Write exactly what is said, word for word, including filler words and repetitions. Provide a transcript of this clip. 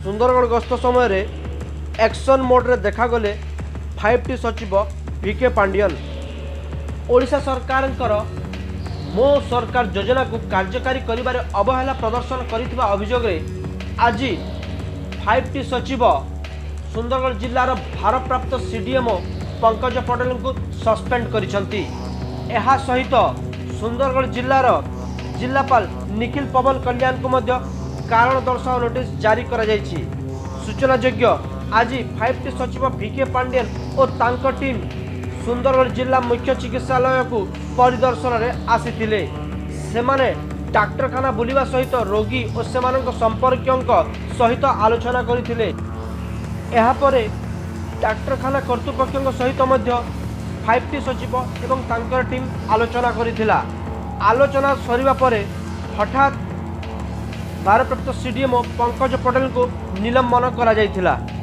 सुंदरगढ़ गस्त समय रे एक्शन मोड रे देखागले फाइव टी सचिव वीके पांडियन। ओडिशा सरकार मो सरकार योजना को कार्यकारी करिबारे अवहेला प्रदर्शन करिथिबा अभियोग रे आज फाइव टी सचिव सुंदरगढ़ जिलार भारप्राप्त सीडीएमओ पंकज पटेल को सस्पेंड करिसंती। एहा सहित सुंदरगढ़ जिलार जिलापाल निखिल पवन कल्याण को मध्य कारण दर्शाओ नोटिस जारी करा जायछि। सूचना योग्य आज फाइव टी सचिव वीके पांडियन और तांको टीम सुंदरगढ़ जिला मुख्य चिकित्सालय को परिदर्शन रे आसीथिले। सेमाने डाक्तरखाना बुलिबा सहित रोगी और सेमानक संपर्कियों सहित आलोचना करथिले। एहा परे डाक्तरखाना कर्तृपक्षों सहित मध्य फाइव टी सचिव एवं तांकर टीम आलोचना करिथिला। आलोचना सरिबा परे हठात भारप्राप्त सीडीएमओ पंकज पटेल को निलंबन करा जायथिला।